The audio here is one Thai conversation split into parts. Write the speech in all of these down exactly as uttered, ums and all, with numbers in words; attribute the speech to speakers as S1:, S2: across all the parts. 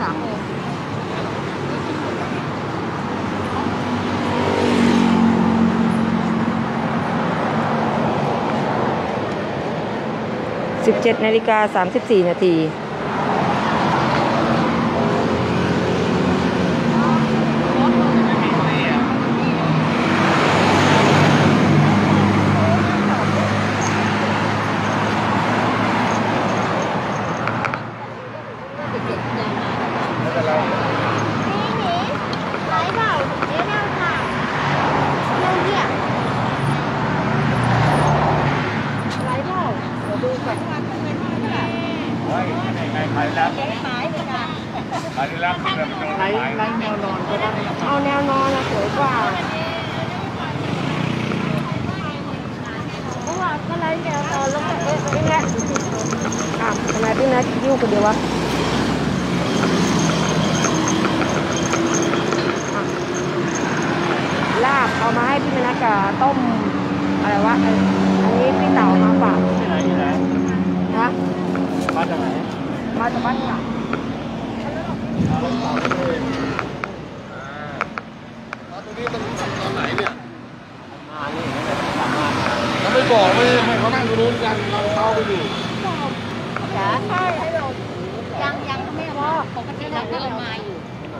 S1: ามโมง
S2: สิบเจ็ดนาฬิกาสามสิบสี่นาทีเอาแนวนอนนะสวยกว่าเพราะว่าก็ไล่แนวนอนแล้วก็เอ๊ะพี่แน็กอ่ะทำไมพี่แน็กยิ้วคนเดียววะลาบเอามาให้พี่แน็กกับต้มอะไรวะอันนี้พี่เต่ามาฝากที่ไหนที่ไหนนะมาจากไหนมาจากบ้านค่ะ
S3: เขาไม่บอกไม่ให้เขานั่งรู้กันเราเข้าไปอยู่
S1: จ๋าใช่ให้เรายังยังไม่พอปกติเราก็เอามาอยู่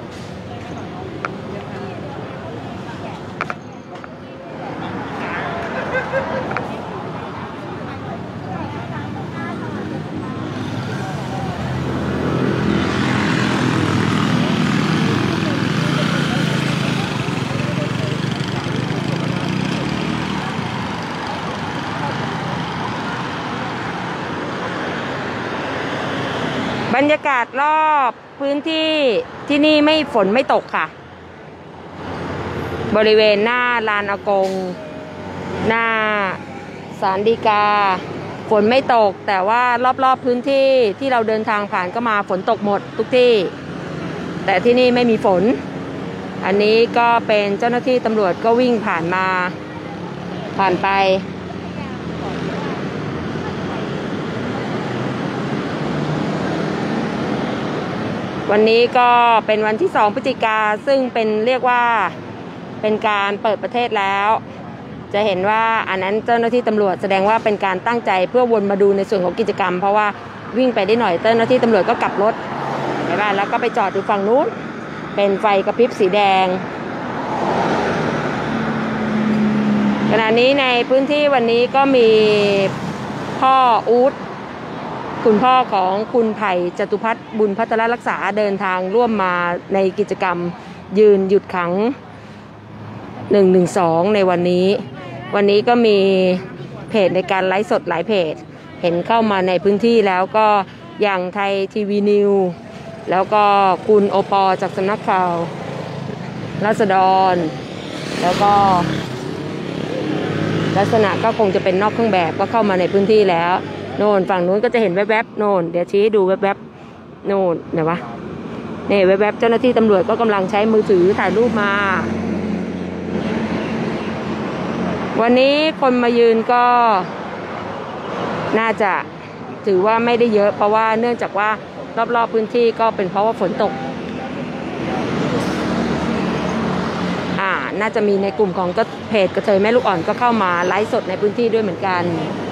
S2: บรรยากาศรอบพื้นที่ที่นี่ไม่ฝนไม่ตกค่ะบริเวณหน้าลานอากงหน้าศาลฎีกาฝนไม่ตกแต่ว่ารอบๆพื้นที่ที่เราเดินทางผ่านก็มาฝนตกหมดทุกที่แต่ที่นี่ไม่มีฝนอันนี้ก็เป็นเจ้าหน้าที่ตำรวจก็วิ่งผ่านมาผ่านไปวันนี้ก็เป็นวันที่สองพฤศจิกาซึ่งเป็นเรียกว่าเป็นการเปิดประเทศแล้วจะเห็นว่าอันนั้นเจ้าหน้าที่ตำรวจแสดงว่าเป็นการตั้งใจเพื่อวนมาดูในส่วนของกิจกรรมเพราะว่าวิ่งไปได้หน่อยเจ้าหน้าที่ตำรวจก็กลับรถไปบ้านแล้วก็ไปจอดอยู่ฝั่งนู้นเป็นไฟกระพริบสีแดงขณะนี้ในพื้นที่วันนี้ก็มีพ่ออู๊ดคุณพ่อของคุณไผ่จตุพัฒน์บุญพัฒนรักษาเดินทางร่วมมาในกิจกรรมยืนหยุดขังหนึ่งหนึ่งสองในวันนี้วันนี้ก็มีเพจในการไลฟ์สดหลายเพจเห็นเข้ามาในพื้นที่แล้วก็อย่างไทยทีวีนิวแล้วก็คุณโอปอจากสำนักข่าวราษฎรแล้วก็ลักษณะก็คงจะเป็นนอกเครื่องแบบก็เข้ามาในพื้นที่แล้วโน่นฝั่งนู้นก็จะเห็นแวบๆโน่นเดี๋ยวชี้ดูแวบๆโน่นเดี๋ยววะนี่แวบๆเจ้าหน้าที่ตำรวจก็กำลังใช้มือถือถ่ายรูปมาวันนี้คนมายืนก็น่าจะถือว่าไม่ได้เยอะเพราะว่าเนื่องจากว่ารอบๆพื้นที่ก็เป็นเพราะว่าฝนตกอ่าน่าจะมีในกลุ่มของก็เพจกระเทยแม่ลูกอ่อนก็เข้ามาไลฟ์สดในพื้นที่ด้วยเหมือนกัน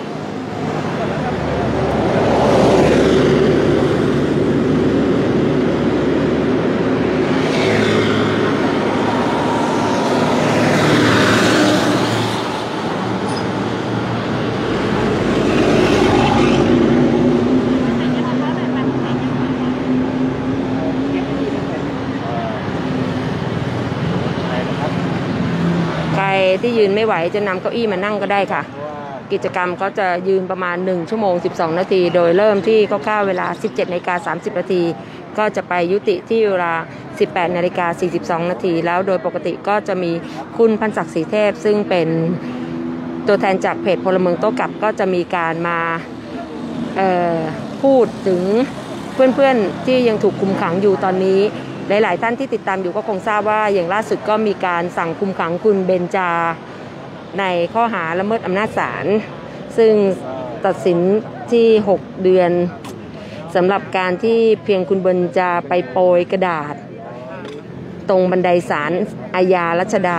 S2: ที่ยืนไม่ไหวจะนำเก้าอี้มานั่งก็ได้ค่ะกิจกรรมก็จะยืนประมาณหนึ่งชั่วโมงสิบสองนาทีโดยเริ่มที่คร่าวๆเวลา สิบเจ็ดนาฬิกาสามสิบนาทีก็จะไปยุติที่เวลา สิบแปดนาฬิกาสี่สิบสองนาทีแล้วโดยปกติก็จะมีคุณพันศักดิ์ศรีเทพซึ่งเป็นตัวแทนจากเพจพลเมืองโต้กลับก็จะมีการมาเอ่อพูดถึงเพื่อนๆที่ยังถูกคุมขังอยู่ตอนนี้หลายๆท่านที่ติดตามอยู่ก็คงทราบว่าอย่างล่าสุดก็มีการสั่งคุมขังคุณเบญจาในข้อหาละเมิดอำนาจศาลซึ่งตัดสินที่หกเดือนสำหรับการที่เพียงคุณเบิร์นจะไปโปรยกระดาษตรงบันไดศาลอาญารัชดา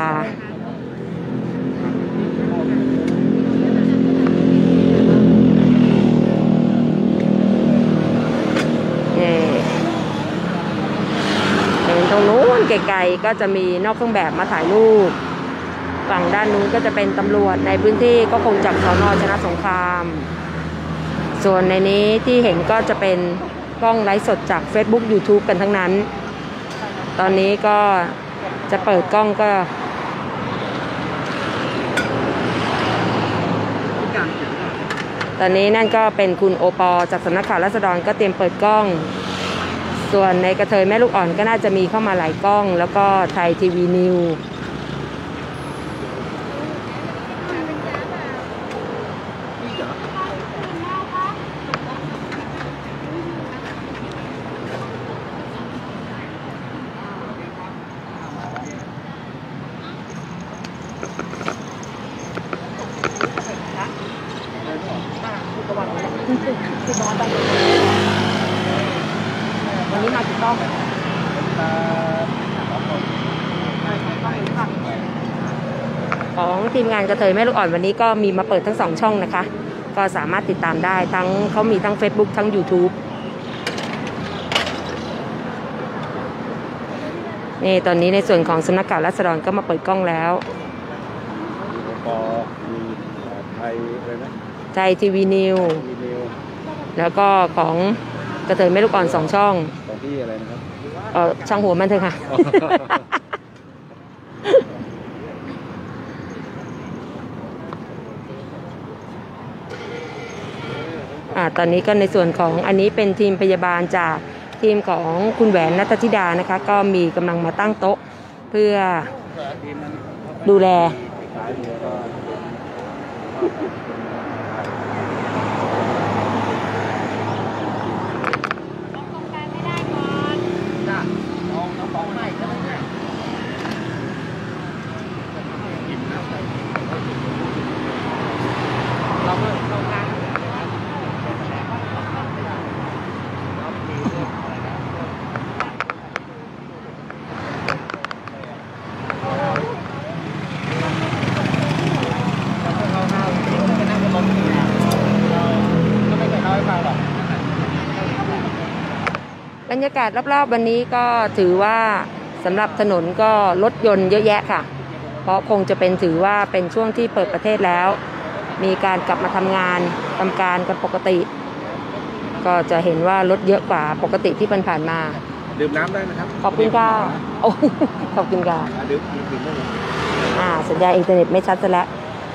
S2: เห็นตรงนู้นไกลๆก็จะมีนอกเครื่องแบบมาถ่ายรูปฝั่งด้านนู้นก็จะเป็นตำรวจในพื้นที่ก็คงจากสน.ชนะสงครามส่วนในนี้ที่เห็นก็จะเป็นกล้องไลฟ์สดจาก Facebook YouTube กันทั้งนั้นตอนนี้ก็จะเปิดกล้องก็ตอนนี้นั่นก็เป็นคุณโอปอจากสำนักข่าวราษฎรก็เตรียมเปิดกล้องส่วนในกระเทยแม่ลูกอ่อนก็น่าจะมีเข้ามาหลายกล้องแล้วก็ไทยทีวีนิววันนี้มากี่กล้องของทีมงานกระเทยแม่ลูกอ่อนวันนี้ก็มีมาเปิดทั้งสองช่องนะคะก็สามารถติดตามได้ทั้งเขามีทั้ง Facebook ทั้ง YouTube นี่ตอนนี้ในส่วนของสำนักข่าวราษฎรก็มาเปิดกล้องแล้ว
S3: ปอมีไทยอะไรนะ
S2: ไทยทีวีนิวแล้วก็ของกระเทยแม่ลูกอ่อนสองช่อง
S3: ของที่อะไรนะครับ
S2: เออช่างหัวมันเถอะค่ะ อ่าตอนนี้ก็ในส่วนของอันนี้เป็นทีมพยาบาลจากทีมของคุณแหวนณัฐธิดานะคะก็มีกำลังมาตั้งโต๊ะเพื่อดูแลบรรยากาศรอบๆวันนี้ก็ถือว่าสำหรับถนนก็รถยนต์เยอะแยะค่ะเพราะคงจะเป็นถือว่าเป็นช่วงที่เปิดประเทศแล้วมีการกลับมาทำงานทำการกันปกติก็จะเห็นว่ารถเยอะกว่าปกติที่ผ่านมา
S3: ดื่มน้ำได้นะครับ
S2: ขอบคุณค่ะโอ้ขอบคุณค่ะ
S3: ดื่มดื่มได้เลย
S2: อ่าสัญญาณอินเทอร์เน็ตไม่ชัดซะแล้ว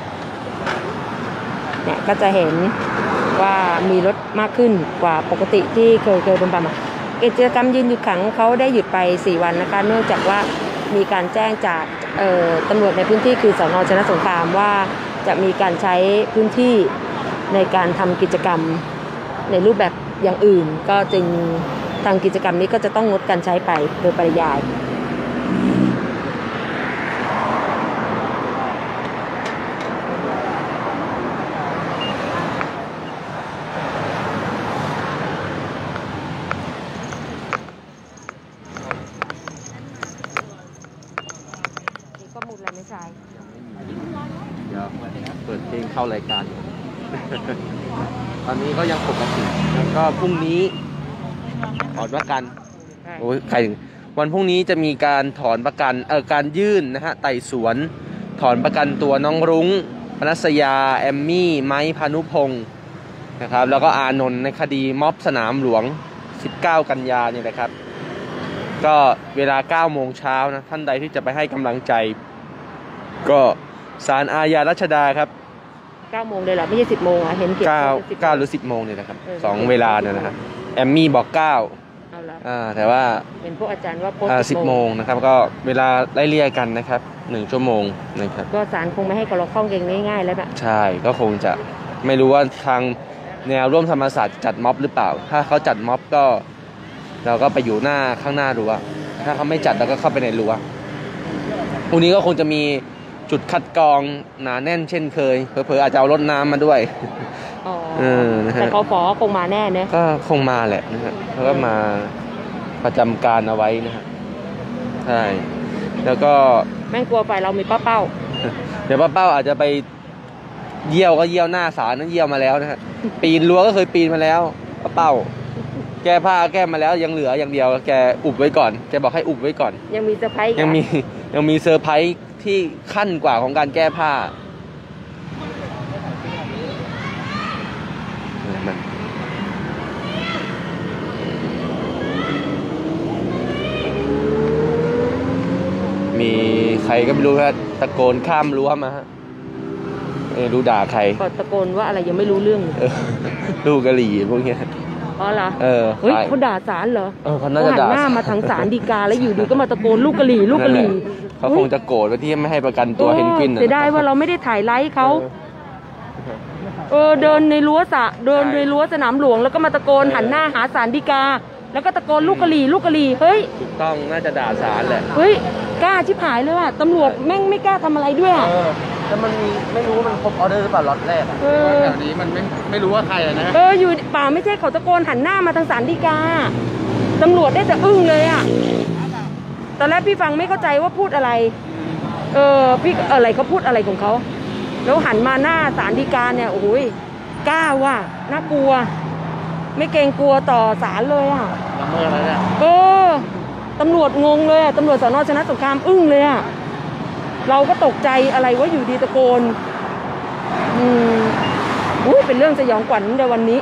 S2: เนี่ยก็จะเห็นว่ามีรถมากขึ้นกว่าปกติที่เคยเคยเป็นประมาณกิจกรรมยืนหยุดขังเขาได้หยุดไปสี่วันนะคะเนื่องจากว่ามีการแจ้งจากตำรวจในพื้นที่คือสน.ชนะสงครามว่าจะมีการใช้พื้นที่ในการทำกิจกรรมในรูปแบบอย่างอื่นก็จึงทางกิจกรรมนี้ก็จะต้องงดการใช้ไปโดยปริยายไม่ใช่
S3: เดี๋ยวเปิดเพลงเข้ารายการ ตอนนี้ก็ยังปกติแล้วก็พรุ่งนี้ถอนประกันโอ้ยใครถึงวันพรุ่งนี้จะมีการถอนประกันเออการยื่นนะฮะไต่สวนถอนประกันตัวน้องรุ้งปนัสยาแอมมี่ไม้พานุพงศ์นะครับแล้วก็อานนท์ในคดีม็อบสนามหลวงสิบเก้ากันยาเนี่ยนะครับก็เวลาเก้าโมงเช้านะท่านใดที่จะไปให้กำลังใจก็ศาลอาญารัชดาครับ
S2: เก้าโมงเลยเหรอไม่ใช่สิบโมงอ่ะเห็นเขียน
S3: เก้า เก้าหรือสิบโมงเนี่ยนะครับสองเวลาเนี่ยนะครับแอมมี่บอกเก้า
S2: เอาละ
S3: อ่าแต่ว่า
S2: เป็นพวกอาจารย์ว่าโพส
S3: ต์สิบโมงนะครับก็เวลาไล่เลี่ยกันนะครับหนึ่งชั่วโมงนะครับ
S2: ก็ศาลคงไม่ให้กระข้องเองง่ายๆแล้วนะ
S3: ใช่ก็คงจะไม่รู้ว่าทางแนวร่วมธรรมศาสตร์จัดม็อบหรือเปล่าถ้าเขาจัดม็อบก็เราก็ไปอยู่หน้าข้างหน้ารั้วถ้าเขาไม่จัดเราก็เข้าไปในรั้วพรุ่งนี้ก็คงจะมีจุดคัดกรองหนาแน่นเช่นเคยเผลอๆอาจจะเอารถน้ำมาด้วยเออนะฮะ
S2: แต่เขาฟอคงมาแน่เนะ
S3: ก็คงมาแหละนะฮะเขาก็มาประจำการเอาไว้นะฮะใช่แล้วก็
S2: แม่งกลัวไปเรามีป้าเป้า
S3: เดี๋ยวป้าเป้าอาจจะไปเยี่ยวก็เยี่ยวหน้าศาลนั้นเยี่ยวมาแล้วนะฮะปีนรั้วก็เคยปีนมาแล้วป้าเป้าแก้ผ้าแก้มาแล้วยังเหลืออย่างเดียวแกอุบไว้ก่อนแกบอกให้อุบไว้ก่อน
S2: ยังมีเซอร์ไพรส์
S3: ยังมียังมีเซอร์ไพรส์ที่ขั้นกว่าของการแก้ผ้ามันมีใครก็ไม่รู้ว่าตะโกนข้ามรั้วมาฮะเออรู้ด่าใคร
S2: ก็ตะโกนว่าอะไรยังไม่รู้เรื่อง
S3: ลูกกะหรี่พวกเนี้ย
S2: อ๋อเหรอ
S3: เออ
S2: เฮ้ยเขาด่าศาลเหรอ
S3: เออเขาน่าจะด่า
S2: หน้ามาทางศาลฎีกาแล้วอยู่ดีก็มาตะโกนลูกกะหรี่ลูกกะหรี่
S3: เขาคงจะโกรธว่าที่ไม่ให้ประกันตัวเพนกวิน
S2: เสียดายว่าเราไม่ได้ถ่ายไลฟ์เขาเออเดินในรั้วสะเดินในรั้วสนามหลวงแล้วก็มาตะโกนหันหน้าหาศาลฎีกาแล้วก็ตะโกนลูกกะหรี่ลูกกะหรี่เฮ้ย
S3: ถูกต้องน่าจะด่าศาลแหละ
S2: เฮ้ยกล้าชิบหายเลยว่ะตำรวจแม่งไม่กล้าทำอะไรด้วยอ่ะ
S3: แต่มันมีไม่รู้ว่ามันครบออเดอร์หรือเปล่าล็อตแรก
S2: เออ
S3: แถวนี้มันไม่ไม่รู้ว่าใครนะ
S2: เอออยู่ป่าไม่ใช่เขาตะโกนหันหน้ามาทางศาลฎีกาตำรวจได้แต่อึ้งเลยอ่ะตอนแรกพี่ฟังไม่เข้าใจว่าพูดอะไรเออพี่อะไรเขาพูดอะไรของเขาแล้วหันมาหน้าศาลฎีกาเนี่ยโอ้ยกล้าว่ะน่ากลัวไม่เกรงกลัวต่อศาลเลยอ่ะ
S3: ละเมอแล้วเนี่ย
S2: เออตำรวจงงเลยตำรวจสน.ชนะสงครามอึ้งเลยอ่ะเราก็ตกใจอะไรว่าอยู่ดีตะโกนอืมอู้เป็นเรื่องสยองขวัญในวันนี้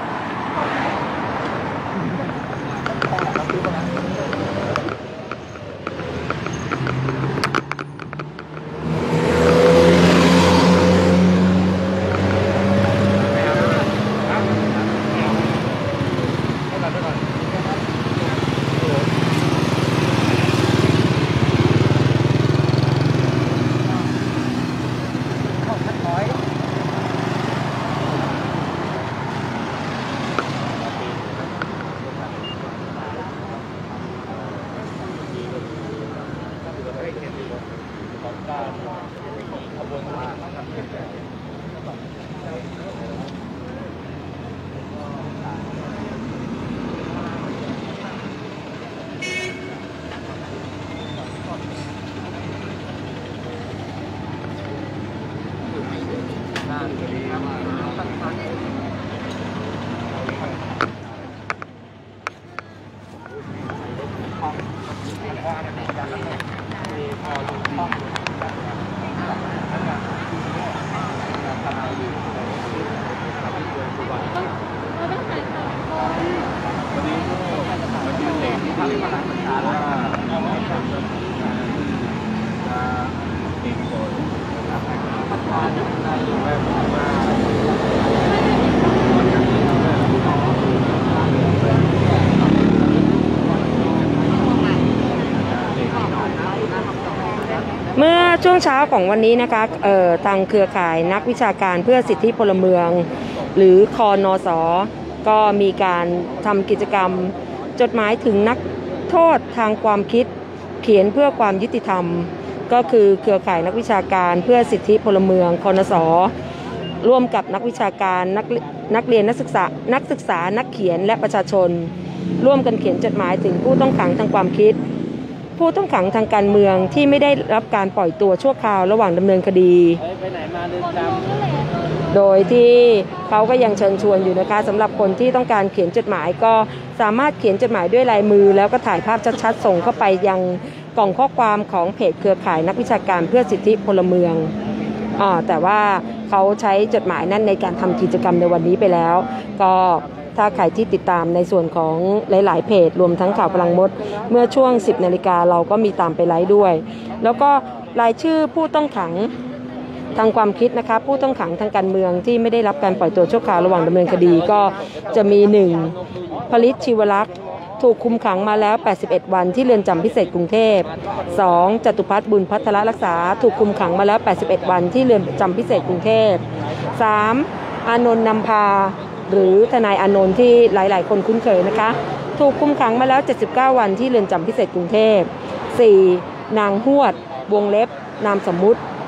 S2: เมื่อช่วงเช้าของวันนี้นะคะเอ่อทางเครือข่ายนักวิชาการเพื่อสิทธิพลเมืองหรือคนส.ก็มีการทำกิจกรรมจดหมายถึงนักโทษทางความคิดเขียนเพื่อความยุติธรรมก็คือเครือข่ายนักวิชาการเพื่อสิทธิพลเมืองคนส.ร่วมกับนักวิชาการนักนักเรียนนักศึกษานักศึกษานักเขียนและประชาชนร่วมกันเขียนจดหมายถึงผู้ต้องขังทางความคิดผู้ต้องขังทางการเมืองที่ไม่ได้รับการปล่อยตัวชั่วคราวระหว่างดำเนินคดีไปไหนมาเดินตามโดยที่เขาก็ยังเชิญชวนอยู่นะคะสำหรับคนที่ต้องการเขียนจดหมายก็สามารถเขียนจดหมายด้วยลายมือแล้วก็ถ่ายภาพชัดๆส่งเข้าไปยังกล่องข้อความของเพจเครือข่ายนักวิชาการเพื่อสิทธิพลเมืองอ่าแต่ว่าเขาใช้จดหมายนั้นในการทำกิจกรรมในวันนี้ไปแล้วก็ถ้าใครที่ติดตามในส่วนของหลายๆเพจรวมทั้งข่าวพลังมดเมื่อช่วงสิบนาฬิกาเราก็มีตามไปไลฟ์ด้วยแล้วก็รายชื่อผู้ต้องขังทางความคิดนะคะผู้ต้องขังทางการเมืองที่ไม่ได้รับการปล่อยตัวชั่วคราวระหว่างดำเนินคดีก็จะมีหนึ่งผลิตชีวลักษณ์ถูกคุมขังมาแล้วแปดสิบเอ็ดวันที่เรือนจำพิเศษกรุงเทพสองจตุพัฒน์บุญพัฒนรักษาถูกคุมขังมาแล้วแปดสิบเอ็ดวันที่เรือนจำพิเศษกรุงเทพสามอานนท์นำพาหรือทนายอานนท์ที่หลายๆคนคุ้นเคยนะคะถูกคุมขังมาแล้วเจ็ดสิบเก้าวันที่เรือนจำพิเศษกรุงเทพสี่นางฮวดวงเล็บนามสมมุติ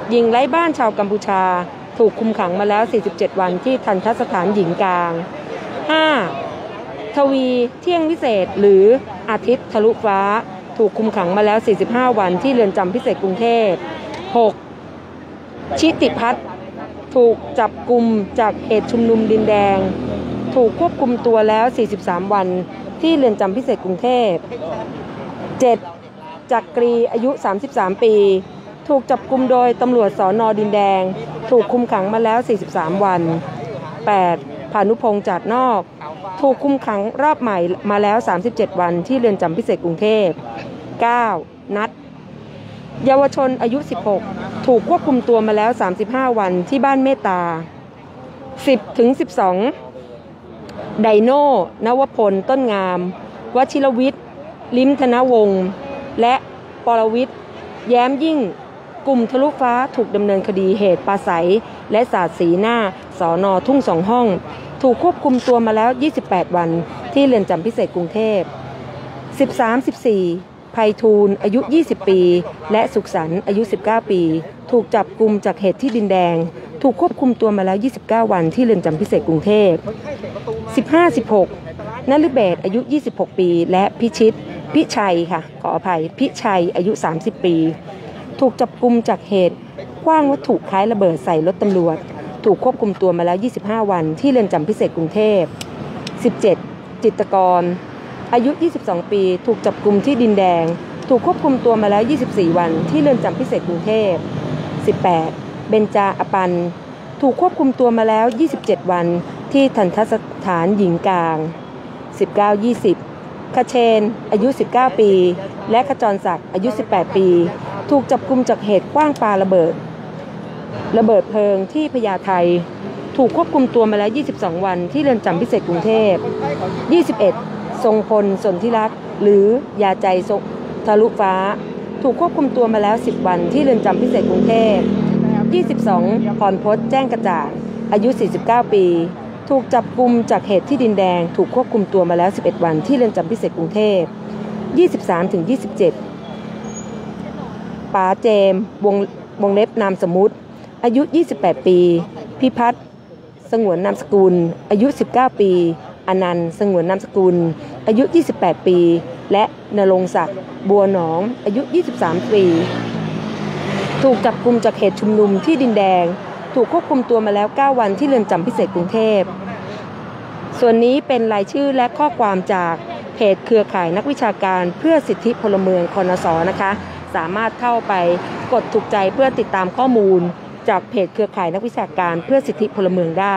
S2: หญิงไร้บ้านชาวกัมพูชาถูกคุมขังมาแล้วสี่สิบเจ็ดวันที่ทัณฑสถานหญิงกลาง ห้า. ทวีเที่ยงวิเศษหรืออาทิตย์ทะลุฟ้าถูกคุมขังมาแล้วสี่สิบห้าวันที่เรือนจำพิเศษกรุงเทพ หก. ชิติพัฒน์ถูกจับกุมจากเหตุชุมนุมดินแดงถูกควบคุมตัวแล้วสี่สิบสามวันที่เรือนจำพิเศษกรุงเทพ เจ็ด. จักรีอายุสามสิบสามปีถูกจับกุมโดยตำรวจสน.ดินแดงถูกคุมขังมาแล้วสี่สิบสามวัน แปด. พานุพงษ์จาดนอกถูกคุมขังรอบใหม่มาแล้วสามสิบเจ็ดวันที่เรือนจำพิเศษกรุงเทพ เก้า. นัดเยาวชนอายุสิบหกถูกควบคุมตัวมาแล้วสามสิบห้าวันที่บ้านเมตตา สิบถึงสิบสอง ไดโน่นวพลต้นงามวชิรวิทย์ลิ้มธนวงศ์และปรวิทย์แย้มยิ่งกลุ่มทะลุฟ้าถูกดำเนินคดีเหตุปาศัยและสาดสีหน้าสน.ทุ่งสองห้องถูกควบคุมตัวมาแล้วยี่สิบแปดวันที่เรือนจำพิเศษกรุงเทพ สิบสาม สิบสี่ ไพฑูรย์อายุยี่สิบปีและสุขสันต์อายุสิบเก้าปีถูกจับกุมจากเหตุที่ดินแดงถูกควบคุมตัวมาแล้วยี่สิบเก้าวันที่เรือนจำพิเศษกรุงเทพ สิบห้า สิบหก นฤเบศอายุยี่สิบหกปีและพิชิตพิชัยค่ะขออภัยพิชัยอายุสามสิบปีถูกจับกุมจากเหตุขว้างวัตถุคล้ายระเบิดใส่รถตำรวจถูกควบคุมตัวมาแล้วยี่สิบห้าวันที่เรือนจำพิเศษกรุงเทพ สิบเจ็ด จิตรกรอายุยี่สิบสองปีถูกจับกุมที่ดินแดงถูกควบคุมตัวมาแล้วยี่สิบสี่วันที่เรือนจำพิเศษกรุงเทพ สิบแปด เบญจาอปันถูกควบคุมตัวมาแล้วยี่สิบเจ็ดวันที่ทัณฑสถานหญิงกลาง สิบเก้า ยี่สิบ คเชนอายุสิบเก้าปีและขจรศักดิ์อายุสิบแปดปีถูกจับกุมจากเหตุขว้างปาระเบิดระเบิดเพลิงที่พญาไทถูกควบคุมตัวมาแล้วยี่สิบสองวันที่เรือนจำพิเศษกรุงเทพ ยี่สิบเอ็ด ทรงพลสนธิรักษ์หรือยาใจทะลุฟ้าถูกควบคุมตัวมาแล้วสิบวันที่เรือนจำพิเศษกรุงเทพ ยี่สิบสอง พรพจน์แจ้งกระจ่างอายุสี่สิบเก้าปีถูกจับกุมจากเหตุที่ดินแดงถูกควบคุมตัวมาแล้วสิบเอ็ดวันที่เรือนจำพิเศษกรุงเทพ ยี่สิบสามถึงยี่สิบเจ็ด ป๋าเจมวงวงเล็บนามสมมุติอายุยี่สิบแปดปีพิพัฒน์สงวนนามสกุลอายุสิบเก้าปีอนันต์สงวนนามสกุลอายุยี่สิบแปดปีและณรงค์ศักดิ์บัวหนองอายุยี่สิบสามปีถูกจับกุมจากเหตุชุมนุมที่ดินแดงถูกควบคุมตัวมาแล้วเก้าวันที่เรือนจำพิเศษกรุงเทพส่วนนี้เป็นรายชื่อและข้อความจากเพจเครือข่ายนักวิชาการเพื่อสิทธิพลเมืองคนส.นะคะสามารถเข้าไปกดถูกใจเพื่อติดตามข้อมูลจากเพจเครือข่ายนักวิชาการเพื่อสิทธิพลเมืองได้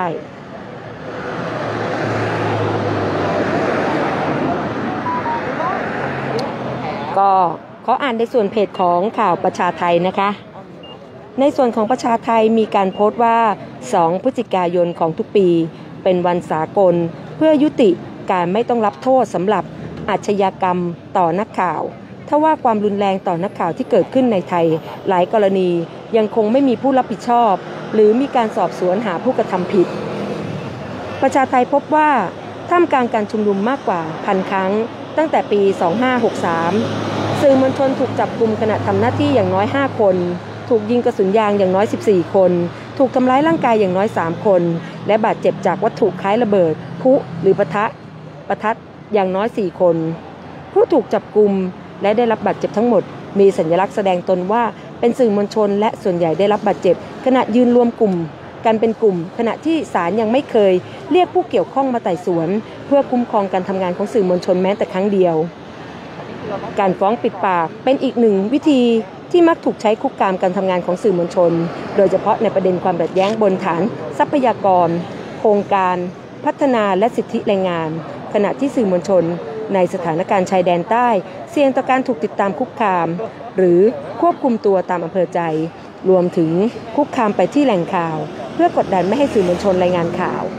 S2: ก็ขออ่านในส่วนเพจของข่าวประชาไทยนะคะในส่วนของประชาไทยมีการโพสต์ว่าสองพฤศจิกายนของทุกปีเป็นวันสากลเพื่อยุติการไม่ต้องรับโทษสำหรับอาชญากรรมต่อนักข่าวถ้าว่าความรุนแรงต่อนักข่าวที่เกิดขึ้นในไทยหลายกรณียังคงไม่มีผู้รับผิดชอบหรือมีการสอบสวนหาผู้กระทำผิดประชาไทยพบว่าท่ามกลางการชุมนุมมากกว่าพันครั้งตั้งแต่ปีสองพันห้าร้อยหกสิบสามสื่อมวลชนถูกจับกุมขณะทำหน้าที่อย่างน้อยห้าคนถูกยิงกระสุนยางอย่างน้อยสิบสี่คนถูกทำร้ายร่างกายอย่างน้อยสามคนและบาดเจ็บจากวัตถุคล้ายระเบิดพลุหรือปะทะประทัดอย่างน้อยสี่คนผู้ถูกจับกุมและได้รับบาดเจ็บทั้งหมดมีสัญลักษณ์แสดงตนว่าเป็นสื่อมวลชนและส่วนใหญ่ได้รับบาดเจ็บขณะยืนรวมกลุ่มกันเป็นกลุ่มขณะที่ศาลยังไม่เคยเรียกผู้เกี่ยวข้องมาไต่สวนเพื่อคุ้มครองการทำงานของสื่อมวลชนแม้แต่ครั้งเดียวการฟ้องปิดปากเป็นอีกหนึ่งวิธีที่มักถูกใช้คุกคามการทำงานของสื่อมวลชนโดยเฉพาะในประเด็นความขัดแย้งบนฐานทรัพยากรโครงการพัฒนาและสิทธิแรงงานขณะที่สื่อมวลชนในสถานการณ์ชายแดนใต้เสี่ยงต่อการถูกติดตามคุกคามหรือควบคุมตัวตามอำเภอใจรวมถึงคุกคามไปที่แหล่งข่าวเพื่อกดดันไม่ให้สื่อมวลชนรายงานข่าว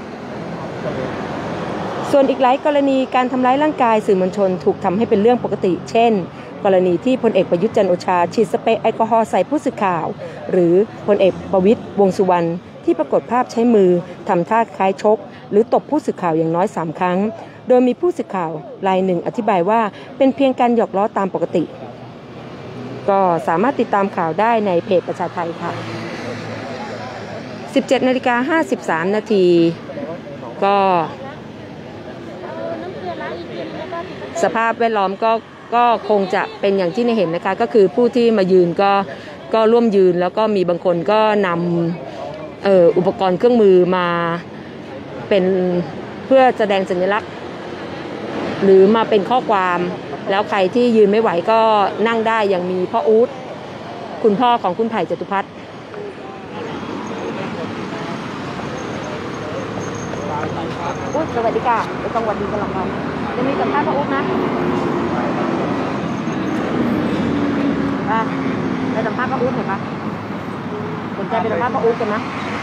S2: ส่วนอีกหลายกรณีการทำร้ายร่างกายสื่อมวลชนถูกทำให้เป็นเรื่องปกติเช่นกรณีที่พลเอกประยุทธ์จันทร์โอชาฉีดสเปรย์แอลกอฮอล์ใส่ผู้สื่อข่าวหรือพลเอกประวิตรวงษ์สุวรรณที่ปรากฏภาพใช้มือทำท่าคล้ายชกหรือตบผู้สื่อข่าวอย่างน้อยสามครั้งโดยมีผู้สื่อข่าวรายหนึ่งอธิบายว่าเป็นเพียงการหยอกล้อตามปกติก็สามารถติดตามข่าวได้ในเพจประชาไทยค่ะสิบเจ็ดนาฬิกาห้าสิบสามนาทีก็สภาพแวดล้อมก็ก็คงจะเป็นอย่างที่ในเห็นนะคะก็คือผู้ที่มายืนก็ก็ร่วมยืนแล้วก็มีบางคนก็นำเอ่ออุปกรณ์เครื่องมือมาเป็นเพื่อแสดงสัญลักษณ์หรือมาเป็นข้อความแล้วใครที่ยืนไม่ไหวก็นั่งได้อย่างมีพ่ออู๊ดคุณพ่อของคุณไผ่จตุพัฒน์อุ๊ยสวัสดีค่ะจะต้องวันดีกันหรอกครับจะมีสัมภาษณ์พ่ออู๊ดนะอ่ะไปสัมภาษณ์พ่ออู๊ดหน่อยปะสนใจไปสัมภาษณ์พ่ออู๊ดกันนะ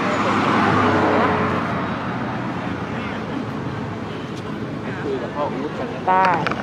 S3: คุยกับพ่ออู๊ดกัน
S2: ได้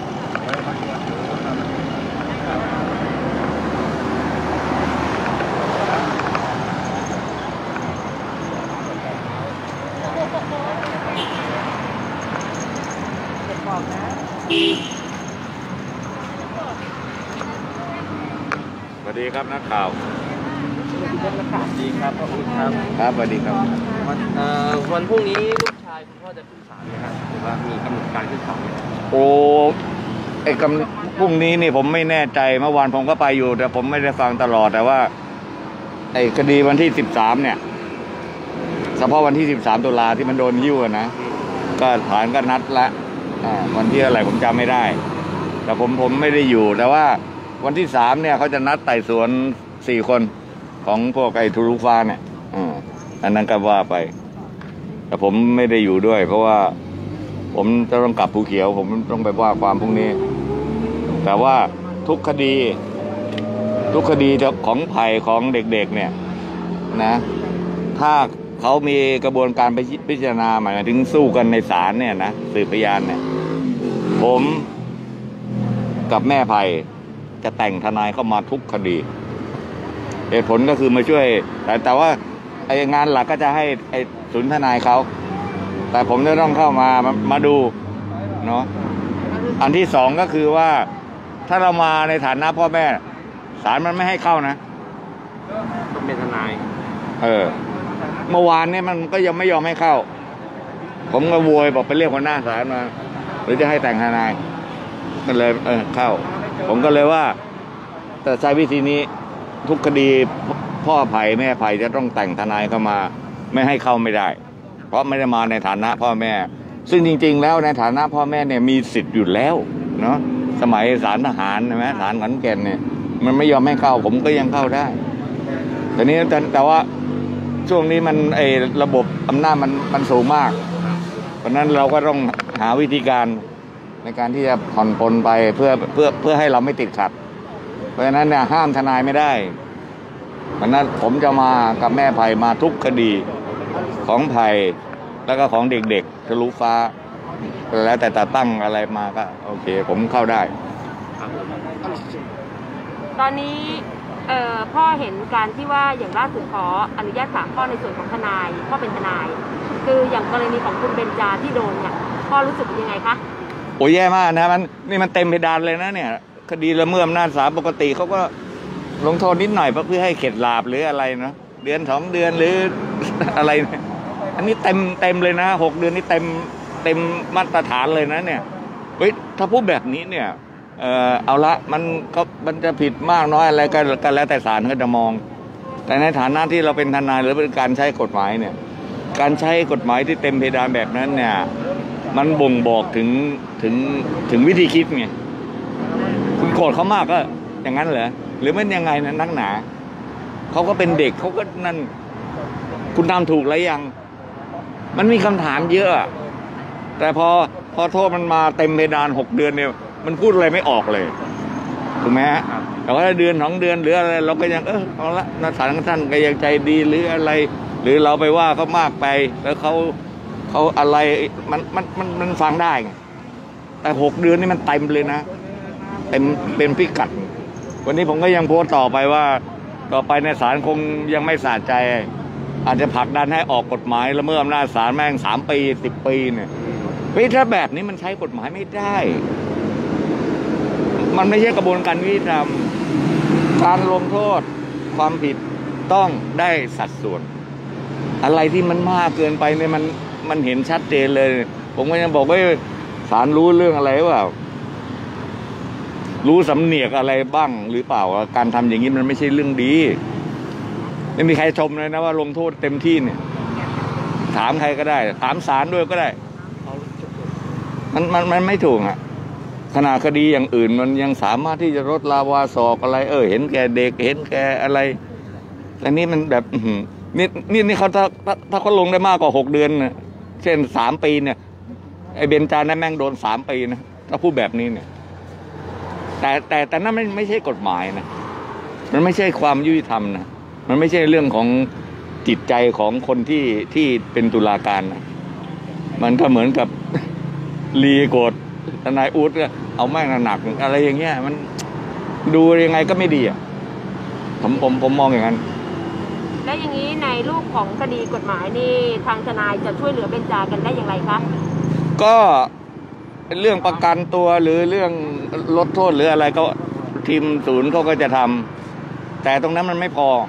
S4: สวัสดีครับนักข่าว
S3: สวัสดีครับพ่ออู๊ดครับครับสวัสดีครับวันเอ่อวันพรุ่งนี้ลูกชายคุณพ่อจะขึ้นศาลไหมครับหรือว่ามีกำหนดการขึ้นศาลไหม
S4: โอ้ไอ้กำพรุ่งนี้นี่ผมไม่แน่ใจเมื่อวานผมก็ไปอยู่แต่ผมไม่ได้ฟังตลอดแต่ว่าไอ้คดีวันที่สิบสามเนี่ยเฉพาะวันที่สิบสามตุลาที่มันโดนยิ้วนะก็ศาลก็นัดละอ่าวันที่อะไรผมจำไม่ได้แต่ผมผมไม่ได้อยู่แต่ว่าวันที่สามเนี่ยเขาจะนัดไต่สวนสี่คนของพวกไอ้ทุลุฟ้าเนี่ยอ่าอันนั้นก็ว่าไปแต่ผมไม่ได้อยู่ด้วยเพราะว่าผมจะต้องกลับภูเขียวผมต้องไปว่าความพรุ่งนี้แต่ว่าทุกคดีทุกคดีของไผ่ของเด็กๆเนี่ยนะถ้าเขามีกระบวนการไปพิจารณาหมายถึงสู้กันในศาลเนี่ยนะสืบพยานเนี่ยผมกับแม่ไผ่จะแต่งทนายเข้ามาทุกคดีเหตุผลก็คือมาช่วยแต่แต่ว่าไอ้งานหลักก็จะให้ไอ้ศูนย์ทนายเขาแต่ผมจะต้องเข้ามามามาดูเนาะอันที่สองก็คือว่าถ้าเรามาในฐานะพ่อแม่ศาลมันไม่ให้เข้านะ
S3: ต้องเป็นทนาย
S4: เออเมื่อวานเนี่ยมันก็ยังไม่ยอมให้เข้าผมก็โวยบอกไปเรียกหัวหน้าศาลมาหรือจะให้แต่งทนายก็เลยเออเข้าผมก็เลยว่าแต่ใช้วิธีนี้ทุกคดีพ่อไผ่แม่ไผ่จะต้องแต่งทนายเข้ามาไม่ให้เข้าไม่ได้เพราะไม่ได้มาในฐานะพ่อแม่ซึ่งจริงๆแล้วในฐานะพ่อแม่เนี่ยมีสิทธิ์อยู่แล้วเนาะสมัยศาลทหารใช่ไหมศาลขอนแก่นเนี่ยมันไม่ยอมให้เข้าผมก็ยังเข้าได้แต่นี้แต่แต่ว่าช่วงนี้มันไอ้ระบบอำนาจมันมันสูงมากเพราะนั้นเราก็ต้องหาวิธีการในการที่จะผ่อนปลนไปเพื่อเพื่อเพื่อให้เราไม่ติดขัดเพราะฉะนั้นเนี่ยห้ามทนายไม่ได้เพราะนั้นผมจะมากับแม่ไผ่มาทุกคดีของไผ่แล้วก็ของเด็กๆทะลุฟ้าแล้วแต่จะตั้งอะไรมาก็โอเคผมเข้าได้
S2: ตอนนี้เอ่อพ่อเห็นการที่ว่าอย่างล่าสุดขออนุญาตสามข้อในส่วนของทนายพ่อเป็นทนายคืออย่างกรณีของคุณเบญจาที่โดนเนี่ยพ่อรู้สึกยังไงคะ
S4: โอ้แย่มากนะมันนี่มันเต็มเพดานเลยนะเนี่ยคดีละเมิดอำนาจศาลปกติเขาก็ลงโทษนิดหน่อยเพื่อให้เข็ดหลาบหรืออะไรเนาะเดือนสองเดือนหรืออะไรอันนี้เต็มเต็มเลยนะหกเดือนนี่เต็มเต็มมาตรฐานเลยนะเนี่ยเฮ้ยถ้าพูดแบบนี้เนี่ยเออเอาละมันก็มันจะผิดมากน้อยอะไรกันกันแล้วแต่ศาลก็จะมองแต่ในฐานะที่เราเป็นทนายหรือเป็นการใช้กฎหมายเนี่ยการใช้กฎหมายที่เต็มเพดานแบบนั้นเนี่ยมันบ่งบอกถึงถึงถึงวิธีคิดไงคุณโกรธเขามากก็อย่างนั้นเหรอหรือมันยังไงนะนักหนาเขาก็เป็นเด็กเขาก็นั่นคุณทำถูกแล้วยังมันมีคำถามเยอะแต่พอพอโทษมันมาเต็มเพดานหกเดือนเนี่ยมันพูดอะไรไม่ออกเลยถูกไหมฮะแต่ว่าเดือนสองเดือนหรืออะไรเราก็ยังเออเอาละนักศาลท่านก็ยังใจดีหรืออะไรหรือเราไปว่าเขามากไปแล้วเขาเขาอะไรมันมันมันมันฟังได้ไงแต่หกเดือนนี่มันเต็มเลยนะเต็มเป็นพิกัดวันนี้ผมก็ยังโพสต์ต่อไปว่าต่อไปในศาลคงยังไม่สะใจอาจจะผลักดันให้ออกกฎหมายละเมิดอำนาจศาลแม่งสามปีสิบปีเนี่ยเฮ้ยถ้าแบบนี้มันใช้กฎหมายไม่ได้มันไม่ใช่กระบวนการยุติธรรมการลงโทษความผิดต้องได้สัดส่วนอะไรที่มันมากเกินไปเนี่ยมันมันเห็นชัดเจนเลย ผมก็ยังบอกว่าศาลรู้เรื่องอะไรหรือเปล่ารู้สำเนียกอะไรบ้างหรือเปล่าการทำอย่างนี้มันไม่ใช่เรื่องดีไม่มีใครชมเลยนะว่าลงโทษเต็มที่เนี่ยถามใครก็ได้ถามศาลด้วยก็ได้มันมันมันไม่ถูกอ่ะขณะคดีอย่างอื่นมันยังสามารถที่จะลดลาวาศอกอะไรเออเห็นแก่เด็กเห็นแก่อะไรแต่นี่มันแบบนี่นี่นี่เขาถ้าถ้าเขาลงได้มากกว่าหกเดือนนะเช่นสามปีเนี่ยไอ้เบนจานั่นแม่งโดนสามปีนะถ้าพูดแบบนี้เนี่ยแต่แต่แต่นั่นไม่ไม่ใช่กฎหมายนะมันไม่ใช่ความยุติธรรมนะมันไม่ใช่เรื่องของจิตใจของคนที่ที่เป็นตุลาการนะมันก็เหมือนกับรีโกรธทนายอู๊ดเอาแม่งหนักอะไรอย่างเงี้ยมันดูยังไงก็ไม่ดีอ่ะผมผมผมมองอย่างนั้น
S2: และอย่างนี้ในรูปของคดีกฎหมายนี่ทางทนายจะช่วยเหลือเบญจากันได้อย่างไรคะ
S4: ก็เรื่องประกันตัวหรือเรื่องลดโทษหรืออะไรก็ทีมศูนย์เขาก็จะทำแต่ตรงนั้นมันไม่พอ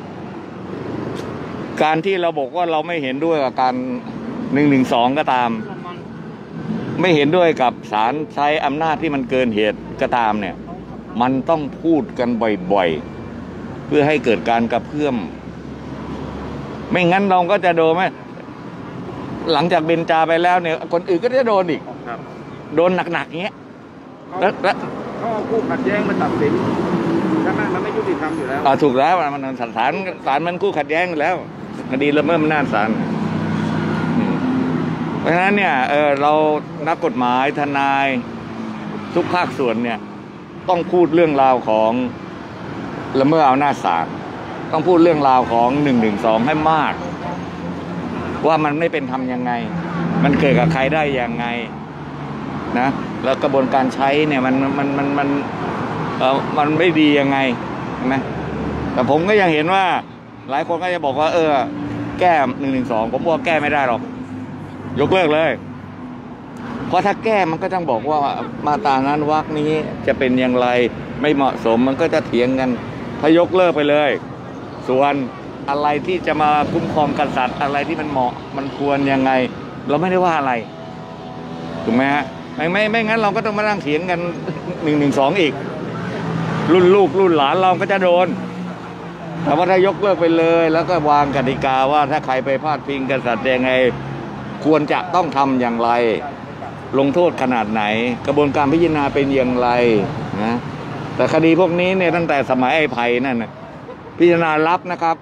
S4: การที่เราบอกว่าเราไม่เห็นด้วยกับการหนึ่งหนึ่งสองก็ตามไม่เห็นด้วยกับศาลใช้อำนาจที่มันเกินเหตุก็ตามเนี่ยมันต้องพูดกันบ่อยๆเพื่อให้เกิดการกระเพื่อมไม่งั้นเราก็จะโดนไหมหลังจากเบญจาไปแล้วเนี่ยคนอื่นก็จะโดนอีกโดนหนักๆอย่างเงี้ยแล้ว
S5: เขาเอาคู่ขัดแย้งมาตัดสินใช่ไหมมันไม่ยุติธรรมอยู่แล้ว
S4: อ่าถูกแล้วมันศาลศาลมันคู่ขัดแย้งอยู่แล้วคดีละเมิดอำนาจศาลเพราะฉะนั้นเนี่ยเออเรานักกฎหมายทนายทุกภาคส่วนเนี่ยต้องพูดเรื่องราวของละเมิดอำนาจศาลต้องพูดเรื่องราวของหนึ่งหนึ่งสองให้มากว่ามันไม่เป็นธรรมยังไงมันเกิดกับใครได้ยังไงนะแล้วกระบวนการใช้เนี่ยมันมันมันมันเออมันไม่ดียังไงใช่ไหมแต่ผมก็ยังเห็นว่าหลายคนก็จะบอกว่าเออแก้หนึ่งหนึ่งสองผมว่าแก้ไม่ได้หรอกยกเลิกเลยเพราะถ้าแก้มันก็ต้องบอกว่ามาตรานั้นวรรคนี้จะเป็นอย่างไรไม่เหมาะสมมันก็จะเถียงกันถ้ายกเลิกไปเลยส่วนอะไรที่จะมาคุ้มครองกษัตริย์อะไรที่มันเหมาะมันควรยังไงเราไม่ได้ว่าอะไรถูกไหมฮะไม่ไม่ไม่งั้นเราก็ต้องมานั่งเถียงกันหนึ่งหนึ่งสองอีกรุ่นลูกรุ่นหลานเราก็จะโดนแต่ว่าถ้ายกเลิกไปเลยแล้วก็วางกติกาว่าถ้าใครไปพาดพิงกษัตริย์ยังไงควรจะต้องทำอย่างไรลงโทษขนาดไหนกระบวนการพิจารณาเป็นอย่างไรนะแต่คดีพวกนี้เนี่ยตั้งแต่สมัยไอ้ไผ่นั่นนะพิจารณาลับนะครับ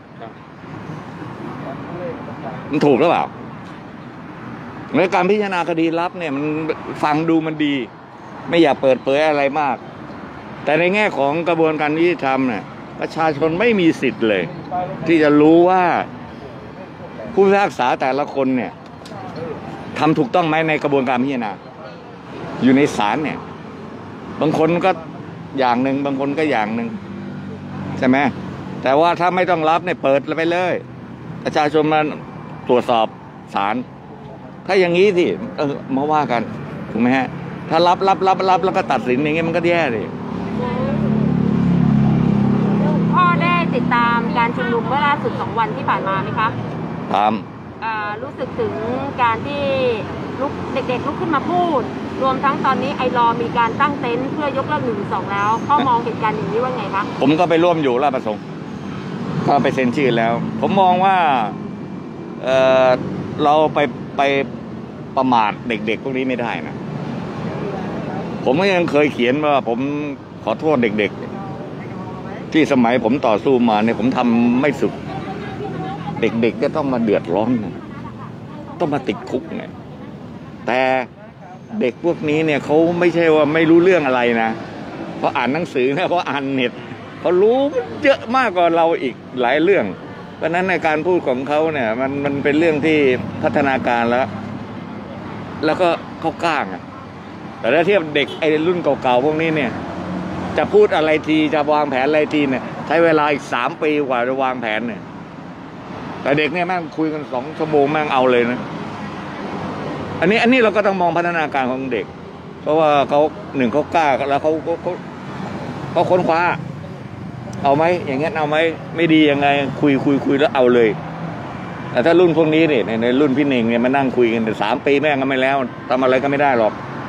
S4: มันถูกหรือเปล่าในการพิจารณาคดีลับเนี่ยมันฟังดูมันดีไม่อยากเปิดเผยอะไรมากแต่ในแง่ของกระบวนการยุติธรรมเนี่ยประชาชนไม่มีสิทธิ์เลยที่จะรู้ว่าผู้พิพากษาแต่ละคนเนี่ยทำถูกต้องไหมในกระบวนการพิจารณาอยู่ในศาลเนี่ยบางคนก็อย่างหนึ่งบางคนก็อย่างหนึ่งใช่ไหมแต่ว่าถ้าไม่ต้องรับเนี่ยเปิดไปเลยประชาชนมาตรวจสอบศาลถ้าอย่างนี้สิเออมาว่ากันถูกไหมฮะถ้ารับรับรับรับแล้วก็ตัดสินอย่างเงี้ยมันก็แย่เลย
S2: พ่อได้ติดตามการชุมนุมเมื่อล่าสุดสองวันที่ผ่านมาไหมคะ
S4: ตาม
S2: รู้สึกถึงการที่ลุกเด็กๆลุกขึ้นมาพูดรวมทั้งตอนนี้ไอรอมีการตั้งเต็นท์เพื่อยกเลิกหนึ่งสองแล้วพ่อมองเหตุการณ์อย่างนี้ว่าไงคะ
S4: ผมก็ไปร่วมอยู่ราชประสงค์ก็ไปเซ็นชื่อแล้วผมมองว่าเออเราไปไปประมาทเด็กๆพวกนี้ไม่ได้นะผมก็ยังเคยเขียนว่าผมขอโทษเด็กๆที่สมัยผมต่อสู้มาเนี่ยผมทำไม่สุดเด็กๆก็ต้องมาเดือดร้อนต้องมาติดคุกไงแต่เด็กพวกนี้เนี่ยเขาไม่ใช่ว่าไม่รู้เรื่องอะไรนะเพราะอ่านหนังสือนะเพราะอ่านเน็ตเขารู้เยอะมากกว่าเราอีกหลายเรื่องเพราะนั้นในการพูดของเขาเนี่ยมันมันเป็นเรื่องที่พัฒนาการแล้วแล้วก็เขากล้าอ่ะแต่ถ้าเทียบเด็กไอ้รุ่นเก่าๆพวกนี้เนี่ยจะพูดอะไรทีจะวางแผนอะไรทีเนี่ยใช้เวลาอีกสามปีกว่าจะวางแผนเนี่ยแต่เด็กเนี่ยแม่งคุยกันสองชั่วโมงแม่งเอาเลยนะอันนี้อันนี้เราก็ต้องมองพัฒนาการของเด็กเพราะว่าเขาหนึ่งเขากล้าแล้วเขาเขาเขาค้นคว้าเอาไหมอย่างเงี้ยเอาไหมไม่ดียังไงคุยคุยคุยแล้วเอาเลยแต่ถ้ารุ่นพวกนี้เนี่ยในรุ่นพี่เน่งเนี่ยมานั่งคุยกันสามปีแม่งก็ไม่แล้วทำอะไรก็ไม่ได้หรอก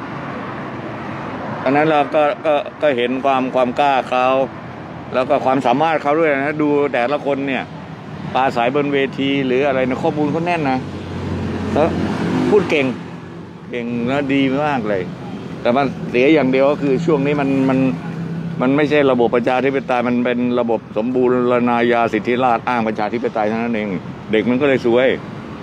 S4: ดังนั้นเราก็ก็ก็เห็นความความกล้าเขาแล้วก็ความสามารถเขาด้วยนะดูแต่ละคนเนี่ยปลาสายบนเวทีหรืออะไรนะข้อมูลเขาแน่นนะแล้วพูดเก่งเก่งแล้วดีมากเลยแต่มันเสียอย่างเดียวก็คือช่วงนี้มันมันมันไม่ใช่ระบบประชาธิปไตยมันเป็นระบบสมบูรณาญาสิทธิราชย์อ้างประชาธิปไตยเท่านั้นเองเด็กมันก็เลยซวย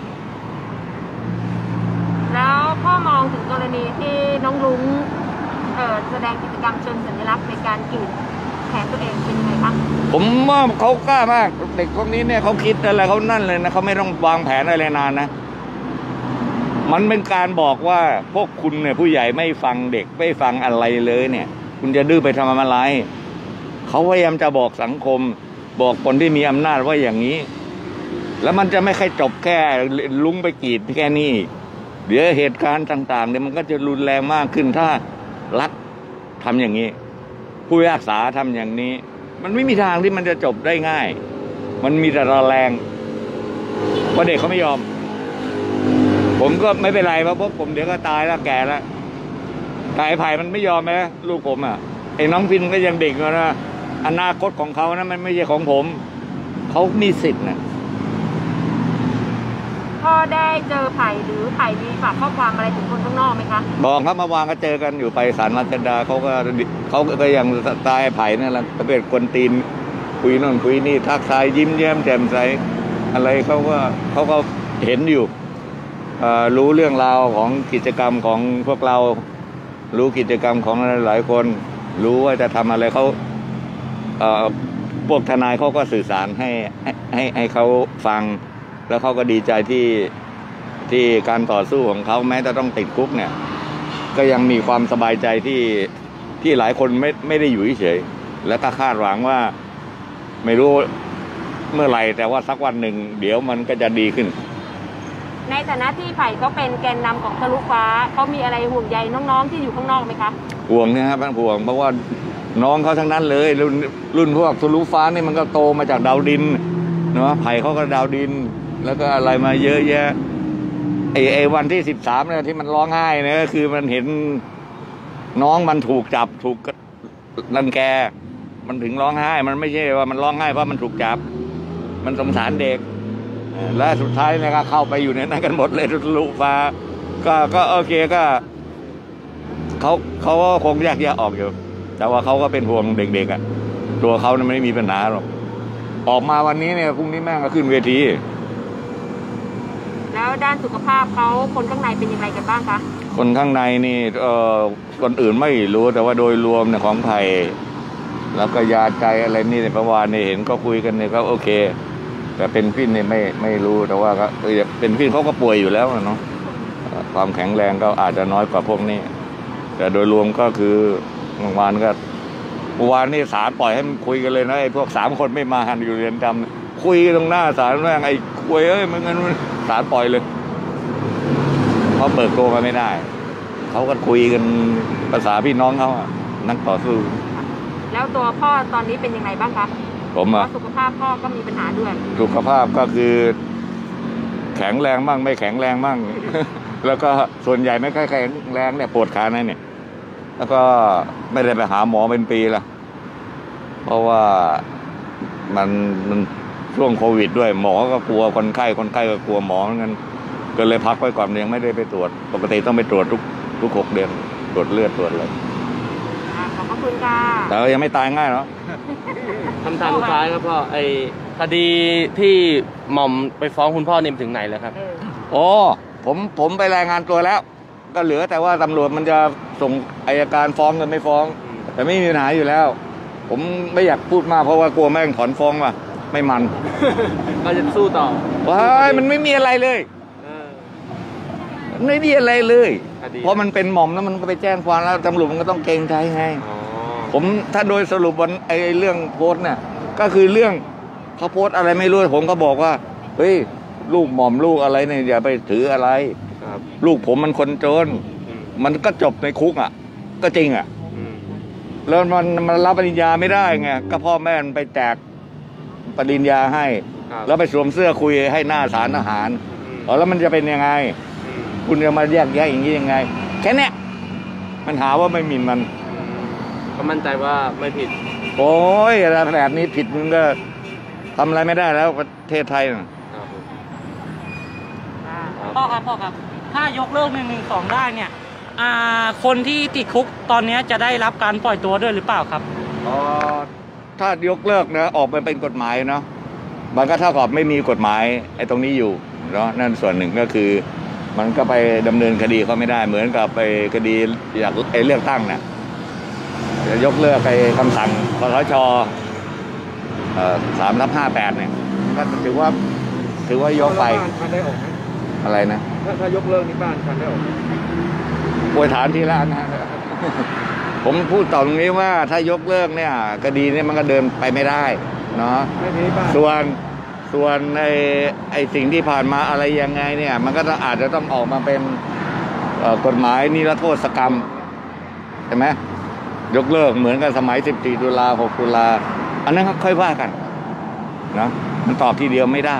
S2: แล้วพ่อมองถึงกรณีที่น้องลุงเอ่อแสดงกิจกรรมเชิงสัญลักษณ์ในการกรีดแขนตัวเองเป็นยังไงบ้าง
S4: ผมว่าเขากล้ามากเด็กพวกนี้เนี่ยเขาคิดอะไรเขานั่นเลยนะเขาไม่ต้องวางแผนอะไรนานนะมันเป็นการบอกว่าพวกคุณเนี่ยผู้ใหญ่ไม่ฟังเด็กไม่ฟังอะไรเลยเนี่ยคุณจะดื้อไปทำอะไรเขาพยายามจะบอกสังคมบอกคนที่มีอำนาจว่าอย่างนี้แล้วมันจะไม่ค่อยจบแค่ลุงไปกรีดแค่นี้เดี๋ยวเหตุการณ์ต่างๆเนี่ยมันก็จะรุนแรงมากขึ้นถ้ารัฐทำอย่างนี้ผู้พิพากษาทำอย่างนี้มันไม่มีทางที่มันจะจบได้ง่ายมันมีแต่ระแรงเพราะเด็กเขาไม่ยอมผมก็ไม่เป็นไรเพราะผมเดี๋ยวก็ตายแล้วแก่แล้วตายไผ่มันไม่ยอมไหมลูกผมอ่ะไอ้น้องพินก็ยังเด็กอยู่นะอนาคตของเขานะมันไม่ใช่ของผมเขามีสิทธิ์นะ
S2: พ่อได้เจอไผ่หรือไผ่มีฝากข้อความอะไรถึงคนข้างนอกไหมคะ
S4: บอกครับเมื่อวานก็เจอกันอยู่ไปศาลรัชดาเขาก็เขาก็ยังตายไผ่นั่นแหละเป็นคนตีนคุยโน่นคุยนี่ทักทายยิ้มแย้มแจ่มใสอะไรเขาก็เขาก็เห็นอยู่รู้เรื่องราวของกิจกรรมของพวกเรารู้กิจกรรมของหลายคนรู้ว่าจะทำอะไรเขาพวกทนายเขาก็สื่อสารให้ให้ให้เขาฟังแล้วเขาก็ดีใจที่ที่การต่อสู้ของเขาแม้จะต้องติดคุกเนี่ยก็ยังมีความสบายใจที่ที่หลายคนไม่ไม่ได้อยู่เฉยและก็คาดหวังว่าไม่รู้เมื่อไหร่แต่ว่าสักวันหนึ่งเดี๋ยวมันก็จะดีขึ้น
S2: ในฐานะที่ไผ่เขาเป็นแกนนำของทะลุฟ้าเขามีอะไรห่วงใยน้องๆที่อยู่ข้างนอกไหมคะ
S4: ห่วงนะครับห่วงเพราะว่าน้องเขาทั้งนั้นเลยรุ่นรุ่นพวกทะลุฟ้านี่มันก็โตมาจากดาวดินเนาะไผ่เขาก็ดาวดินแล้วก็อะไรมาเยอะแยะไอ้ไอ้วันที่สิบสามเนี่ยที่มันร้องไห้เนี่ยก็คือมันเห็นน้องมันถูกจับถูกรังแกมันถึงร้องไห้มันไม่ใช่ว่ามันร้องไห้เพราะมันถูกจับมันสงสารเด็กและสุดท้ายเนี่ยก็เข้าไปอยู่ในนั้นกันหมดเลยทะลุฟ้าก็ก็โอเคก็เขาเขาก็คงแยกแยะออกอยู่แต่ว่าเขาก็เป็นห่วงเด็กๆอ่ะตัวเขาเนี่ยไม่มีปัญหาหรอกออกมาวันนี้เนี่ยพรุ่งนี้แม่งก็ขึ้นเวที
S2: แล้วด้านสุขภาพเขาคนข้างในเป็นยังไงกันบ้างคะ
S4: คนข้างในนี่เอ่อคนอื่นไม่รู้แต่ว่าโดยรวมเนี่ยของไทยแล้วก็ยาใจอะไรนี่ในประวัติเนี่ยเห็นก็คุยกันเนี่ยก็โอเคแต่เป็นพี่เนี่ยไม่ไม่รู้แต่ว่าก็เป็นพี่เขาก็ป่วยอยู่แล้วเนาะความแข็งแรงก็อาจจะน้อยกว่าพวกนี้แต่โดยรวมก็คือเมื่อวานก็เมื่อวานนี่ศาลปล่อยให้มันคุยกันเลยนะไอ้พวกสามคนไม่มาหันอยู่เรือนจำคุยตรงหน้าศาลแม่งไอ้คุยเอ้ยมึงงั้นศาลปล่อยเลยเขาเปิดโกมาไม่ได้เขาก็คุยกันภาษาพี่น้องเขาอ่ะนักต่อสู้
S2: แล้วตัวพ่อตอนนี้เป็นยังไงบ้างคะ
S4: ผมอ่ะ
S2: สุขภาพพ่อก็มีปัญหาด้วย
S4: สุขภาพก็คือแข็งแรงบ้างไม่แข็งแรงบ้าง แล้วก็ส่วนใหญ่ไม่ค่อยแข็งแรงเนี่ยปวดขาเนี่ยแล้วก็ไม่ได้ไปหาหมอเป็นปีละเพราะว่ามันมันช่วงโควิดด้วยหมอก็กลัวคนไข้คนไข้ก็กลัวหมองั้นก็เลยพักไว้ก่อนยังไม่ได้ไปตรวจปกติต้องไปตรวจทุกทุกหกเดือนตรวจเลือดตรวจอะไร
S2: ขอบคุณค่ะ
S4: แต่ยังไม่ตายง่ายเนาะ
S3: คำถามสุดท้ายครับพ่อไอ้คดีที่หม่อมไปฟ้องคุณพ่อเนี่ยถึงไหนแล้วครับ
S4: โอ้ผมผมไปรายงานตัวแล้วก็เหลือแต่ว่าตำรวจมันจะส่งอัยการฟ้องกันไม่ฟ้องแต่ไม่มีปัญหาอยู่แล้วผมไม่อยากพูดมากเพราะว่ากลัวแม่งถอนฟ้องว่ะไม่มัน
S3: ก็จะสู้ต่อ
S4: ว้ายมันไม่มีอะไรเลยไม่มีอะไรเลยเพราะมันเป็นหม่อมแล้วมันก็ไปแจ้งความแล้วตำรวจมันก็ต้องเกรงใจไงผมถ้าโดยสรุปวันไอ้เรื่องโพสต์เนี่ยก็คือเรื่องเขาโพสต์อะไรไม่รู้ผมก็บอกว่าเฮ้ยลูกหม่อมลูกอะไรเนี่ยอย่าไปถืออะไรลูกผมมันคนจนมันก็จบในคุกอ่ะก็จริงอ่ะแล้วมันมันรับปริญญาไม่ได้ไงก็พ่อแม่มันไปแจกปริญญาให้แล้วไปสวมเสื้อคุยให้หน้าศาลทหารอ๋อแล้วมันจะเป็นยังไงคุณจะมาแยกแยะอย่างนี้ยังไงแค่เนี้ยมันหาว่าไม่หมิ่นมัน
S3: ก็มั่นใจว่าไม่ผิด
S4: โอ้ยแบบนี้ผิดมึงก็ทำอะไรไม่ได้แล้วประเทศไทยนะ
S6: พ่อครับพ่อครับถ้ายกเลิกหนึ่งหนึ่งสองได้เนี่ยอ่าคนที่ติดคุกตอนนี้จะได้รับการปล่อยตัวด้วยหรือเปล่าครับ
S4: อ๋อถ้ายกเลิกนะออกมาเป็นกฎหมายเนาะมันก็เท่ากับไม่มีกฎหมายไอ้ตรงนี้อยู่เนาะนั่นส่วนหนึ่งก็คือมันก็ไปดำเนินคดีเขาไม่ได้เหมือนกับไปคดีอยากไอ้เลือกตั้งเนี่ยจะยกเลิกไอ้คำสั่งคสชสามทับห้าแปดเนี่ยก็ถือว่าถือว่ายกไป
S5: ได้ออกไหม
S4: อะไรนะ
S5: ถ้าถ้ายกเลิกนี่บ้านทันได้ออก
S4: ป่วยฐานที่ร้านนะผมพูดต่อตรงนี้ว่าถ้ายกเลิกเนี่ยคดีเนี่ยมันก็เดินไปไม่ได้เนาะส่วนส่วนไอ้ไอ้สิ่งที่ผ่านมาอะไรยังไงเนี่ยมันก็ต้องอาจจะต้องออกมาเป็นกฎหมายนิรโทษกรรมใช่ไหมยกเลิกเหมือนกันสมัยสิบสี่ตุลาหกตุลาอันนั้นค่อยว่ากันนะมันตอบทีเดียวไม่ได้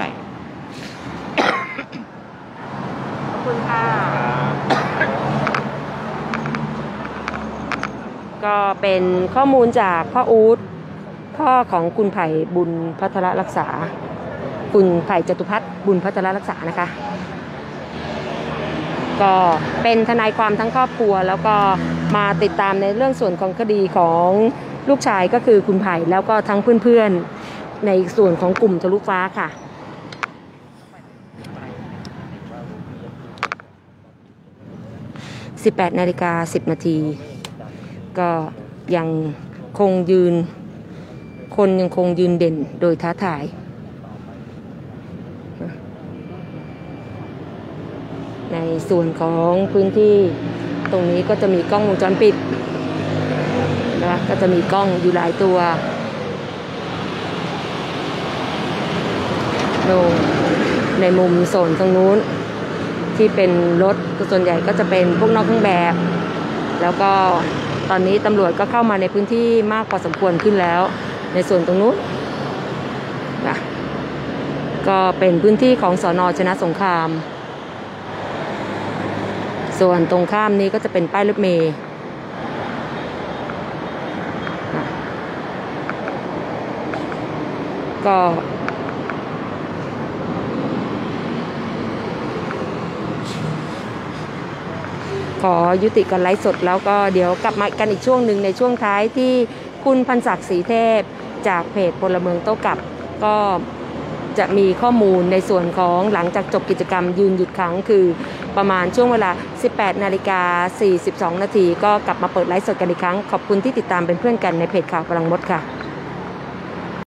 S2: ขอบคุณค่ะก็เป็นข้อมูลจากพ่ออู๊ดพ่อของคุณไผ่บุญพัทรรักษาคุณไผ่จตุพัฒน์บุญพัทรรักษานะคะก็เป็นทนายความทั้งครอบครัวแล้วก็มาติดตามในเรื่องส่วนของคดีของลูกชายก็คือคุณไผ่แล้วก็ทั้งเพื่อนๆในส่วนของกลุ่มทะลุฟ้าค่ะสิบแปดนาฬิกาสิบนาทีก็ยังคงยืนคนยังคงยืนเด่นโดยท้าทายในส่วนของพื้นที่ตรงนี้ก็จะมีกล้องวงจรปิดนะคะก็จะมีกล้องอยู่หลายตัวโน่ในมุมโซนตรงนู้นที่เป็นรถส่วนใหญ่ก็จะเป็นพวกนอกเครื่องแบบแล้วก็ตอนนี้ตำรวจก็เข้ามาในพื้นที่มากพอสมควรขึ้นแล้วในส่วนตรงนู้นนะก็เป็นพื้นที่ของสน.ชนะสงครามส่วนตรงข้ามนี้ก็จะเป็นป้ายรถเมล์ก็ขอยุติการไลฟ์สดแล้วก็เดี๋ยวกลับมากันอีกช่วงหนึ่งในช่วงท้ายที่คุณพันศักดิ์ศรีเทพจากเพจพลเมืองโต้กลับก็จะมีข้อมูลในส่วนของหลังจากจบกิจกรรมยืนหยุดค้างคือประมาณช่วงเวลา สิบแปดนาฬิกาสี่สิบสองนาทีก็กลับมาเปิดไลฟ์สดกันอีกครั้งขอบคุณที่ติดตามเป็นเพื่อนกันในเพจข่าวพลังมดค่ะ